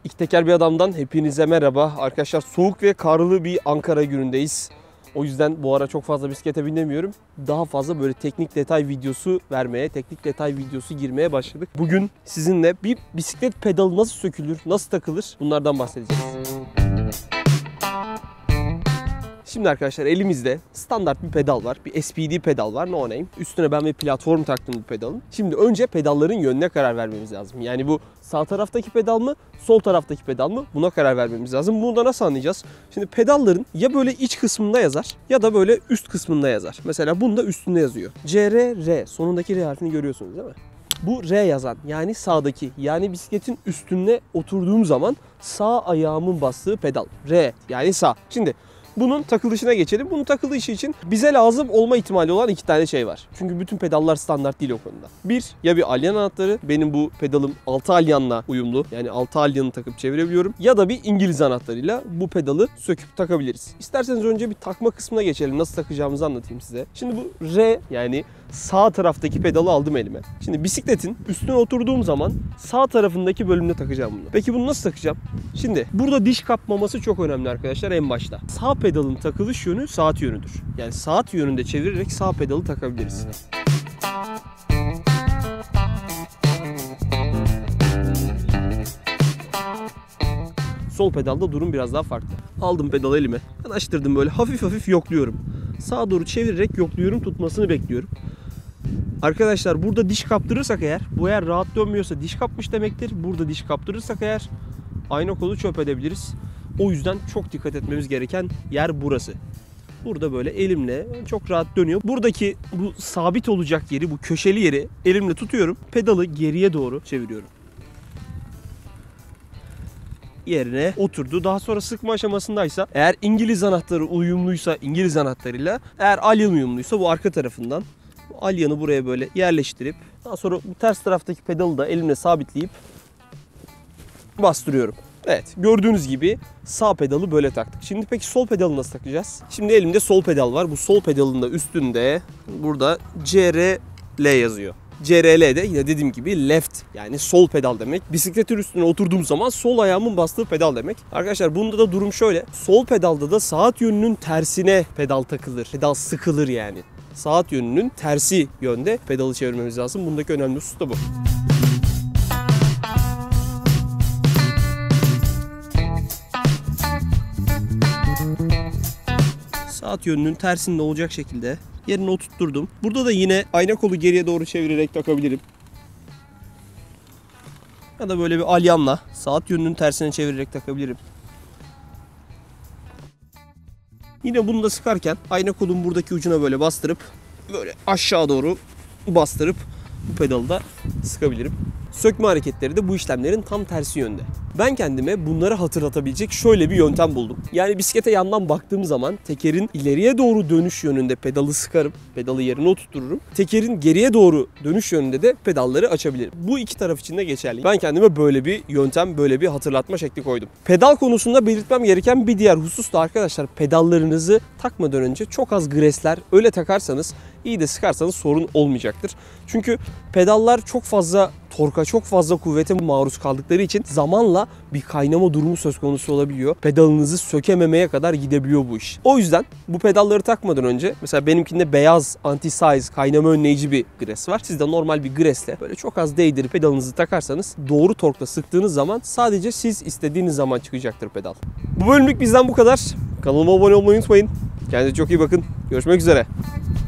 İki teker bir adamdan hepinize merhaba. Arkadaşlar soğuk ve karlı bir Ankara günündeyiz. O yüzden bu ara çok fazla bisiklete binemiyorum. Daha fazla böyle teknik detay videosu vermeye, teknik detay videosu girmeye başladık. Bugün sizinle bir bisiklet pedalı nasıl sökülür, nasıl takılır bunlardan bahsedeceğiz. Şimdi arkadaşlar elimizde standart bir pedal var. Bir SPD pedal var, no name. Üstüne ben bir platform taktım bu pedalın. Şimdi önce pedalların yönüne karar vermemiz lazım. Yani bu sağ taraftaki pedal mı, sol taraftaki pedal mı? Buna karar vermemiz lazım. Bunu da nasıl anlayacağız? Şimdi pedalların ya böyle iç kısmında yazar ya da böyle üst kısmında yazar. Mesela bunda üstünde yazıyor. CR, sonundaki R harfini görüyorsunuz değil mi? Bu R yazan, yani sağdaki, yani bisikletin üstüne oturduğum zaman sağ ayağımın bastığı pedal. R yani sağ. Şimdi bunun takılışına geçelim. Bunun takılışı için bize lazım olma ihtimali olan iki tane şey var. Çünkü bütün pedallar standart değil o konuda. Bir, ya bir alyan anahtarı. Benim bu pedalım 6 alyanla uyumlu. Yani 6 alyanı takıp çevirebiliyorum. Ya da bir İngiliz anahtarıyla bu pedalı söküp takabiliriz. İsterseniz önce bir takma kısmına geçelim. Nasıl takacağımızı anlatayım size. Şimdi bu R, yani sağ taraftaki pedalı aldım elime. Şimdi bisikletin üstüne oturduğum zaman sağ tarafındaki bölümde takacağım bunu. Peki bunu nasıl takacağım? Şimdi burada diş kapmaması çok önemli arkadaşlar en başta. Sağ pedalın takılış yönü saat yönüdür. Yani saat yönünde çevirerek sağ pedalı takabiliriz. Sol pedalda durum biraz daha farklı. Aldım pedalı elime. Yanaştırdım, böyle hafif hafif yokluyorum. Sağa doğru çevirerek yokluyorum, tutmasını bekliyorum. Arkadaşlar burada diş kaptırırsak eğer, bu eğer rahat dönmüyorsa diş kapmış demektir. Burada diş kaptırırsak eğer ayna kolu çöp edebiliriz. O yüzden çok dikkat etmemiz gereken yer burası. Burada böyle elimle çok rahat dönüyor. Buradaki bu sabit olacak yeri, bu köşeli yeri elimle tutuyorum. Pedalı geriye doğru çeviriyorum. Yerine oturdu. Daha sonra sıkma aşamasındaysa, eğer İngiliz anahtarı uyumluysa İngiliz anahtarıyla, eğer alyan uyumluysa bu arka tarafından bu alyanı buraya böyle yerleştirip daha sonra bu ters taraftaki pedalı da elimle sabitleyip bastırıyorum. Evet, gördüğünüz gibi sağ pedalı böyle taktık. Şimdi peki sol pedalı nasıl takacağız? Şimdi elimde sol pedal var. Bu sol pedalın da üstünde burada CRL yazıyor. CRL de yine dediğim gibi left, yani sol pedal demek. Bisikletin üstüne oturduğum zaman sol ayağımın bastığı pedal demek. Arkadaşlar bunda da durum şöyle. Sol pedalda da saat yönünün tersine pedal takılır. Pedal sıkılır yani. Saat yönünün tersi yönde pedalı çevirmemiz lazım. Bundaki önemli husus da bu. Saat yönünün tersinde olacak şekilde yerine oturtturdum. Burada da yine ayna kolu geriye doğru çevirerek takabilirim. Ya da böyle bir alyanla saat yönünün tersine çevirerek takabilirim. Yine bunu da sıkarken ayna kolun buradaki ucuna böyle bastırıp böyle aşağı doğru bastırıp bu pedalı da sıkabilirim. Sökme hareketleri de bu işlemlerin tam tersi yönde. Ben kendime bunları hatırlatabilecek şöyle bir yöntem buldum. Yani bisiklete yandan baktığım zaman tekerin ileriye doğru dönüş yönünde pedalı sıkarım. Pedalı yerine oturturum. Tekerin geriye doğru dönüş yönünde de pedalları açabilirim. Bu iki taraf için de geçerli. Ben kendime böyle bir yöntem, böyle bir hatırlatma şekli koydum. Pedal konusunda belirtmem gereken bir diğer husus da arkadaşlar, pedallarınızı takmadan önce çok az gresler öyle takarsanız, iyi de sıkarsanız sorun olmayacaktır. Çünkü pedallar çok fazla torka, çok fazla kuvvete maruz kaldıkları için zamanla bir kaynama durumu söz konusu olabiliyor. Pedalınızı sökememeye kadar gidebiliyor bu iş. O yüzden bu pedalları takmadan önce, mesela benimkinde beyaz anti-size kaynama önleyici bir gres var. Siz de normal bir gresle böyle çok az değdirip pedalınızı takarsanız, doğru torkla sıktığınız zaman sadece siz istediğiniz zaman çıkacaktır pedal. Bu bölümlük bizden bu kadar. Kanalıma abone olmayı unutmayın. Kendinize çok iyi bakın. Görüşmek üzere.